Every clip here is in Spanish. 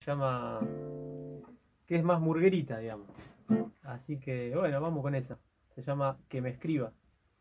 Se llama, que es más murguerita, digamos. Así que bueno, vamos con esa. Se llama Que me escriba.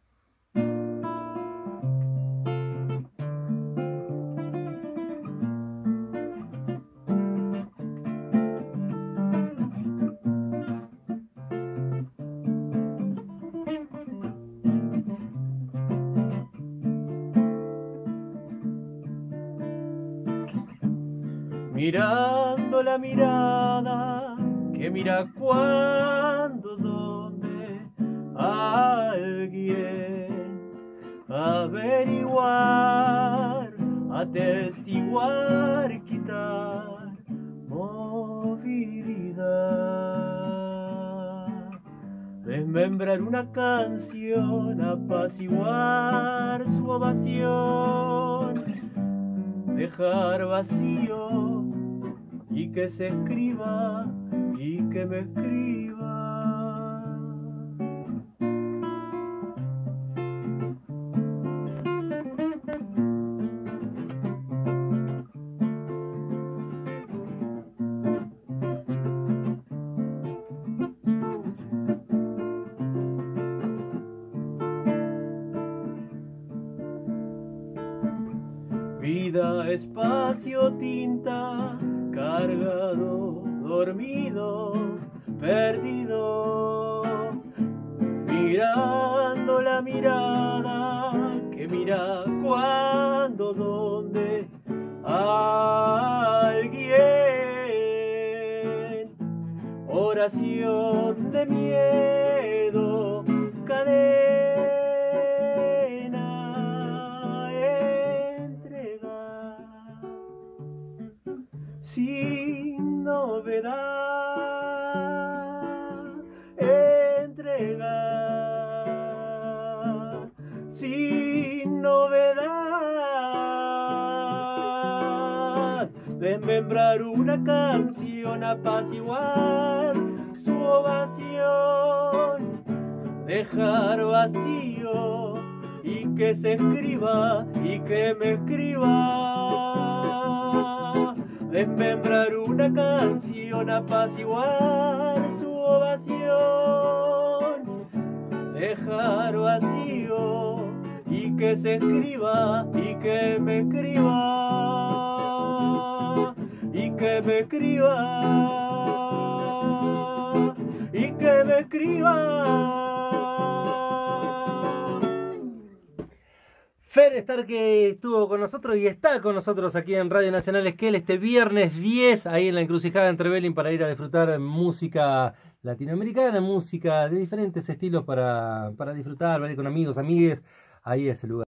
Mirando la mirada que mira cuando, donde alguien averiguar, atestiguar, quitar movilidad, desmembrar una canción, apaciguar su ovación, dejar vacío y que se escriba y que me escriba. Vida, espacio, tinta, cargado, dormido, perdido, mirando la mirada que mira cuando, donde alguien, oración de miedo, cadena, sin novedad, entrega, sin novedad, desmembrar una canción, apaciguar su ovación, dejar vacío y que se escriba y que me escriba. Desmembrar una canción, apaciguar su ovación, dejar vacío y que se escriba y que me escriba y que me escriba y que me escriba. Fer Starke estuvo con nosotros y está con nosotros aquí en Radio Nacional Esquel este viernes 10, ahí en la encrucijada entre Belín, para ir a disfrutar música latinoamericana, música de diferentes estilos para disfrutar, para ir con amigos, amigues, ahí es el lugar.